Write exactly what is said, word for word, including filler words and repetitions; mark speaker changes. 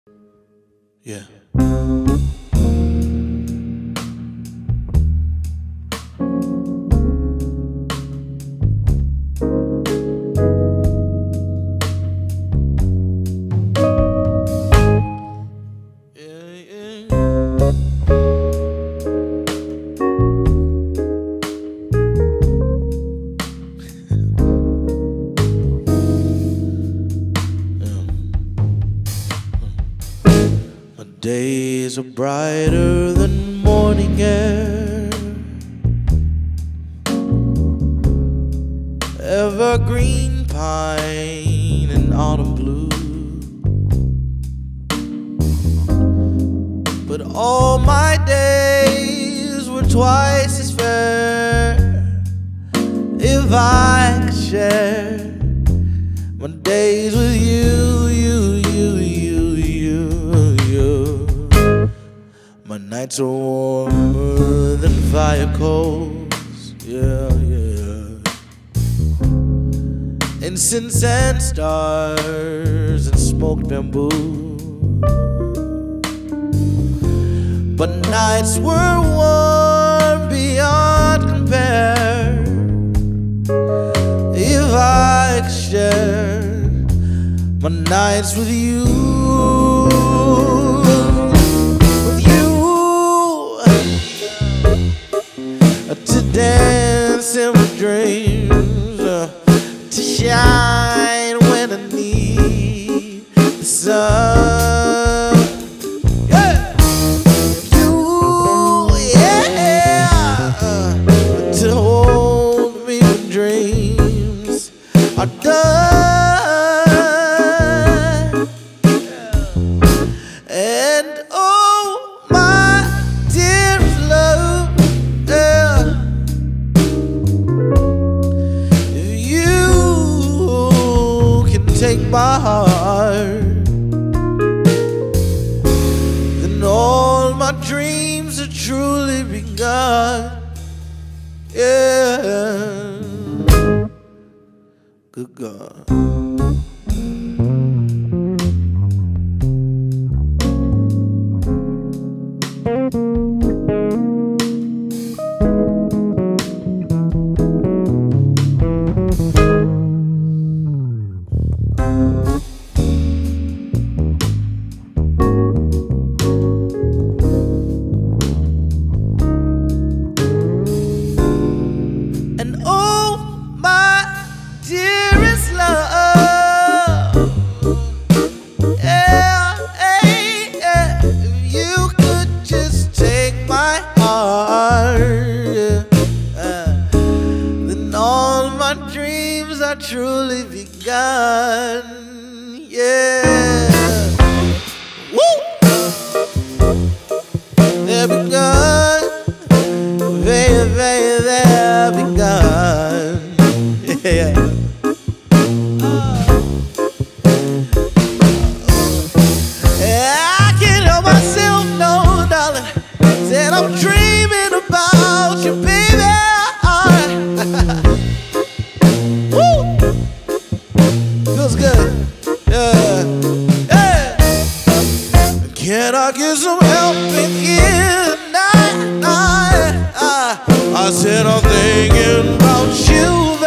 Speaker 1: Yeah. Days are brighter than morning air, evergreen pine and autumn blue. But all my days were twice as fair if I could share my days with you, you, you, you, you, you. My nights are warmer than fire coals, yeah, yeah. Incense and stars and smoked bamboo. But nights were warm beyond compare if I could share my nights with you. To dance in my dreams, uh, to shine when I need the sun. Yeah, you, yeah, uh, to hold me when dreams are done. And oh, my dearest love, take my heart, then all my dreams are truly begun. Yeah, good God. Truly begun, yeah. Woo! They're begun, baby, baby, they're begun, yeah. I can't help myself, no, darling. Said I'm dreaming about you, baby. Feels good, yeah, yeah. Can I get some help in here tonight? I, I, I said I'm thinking about you.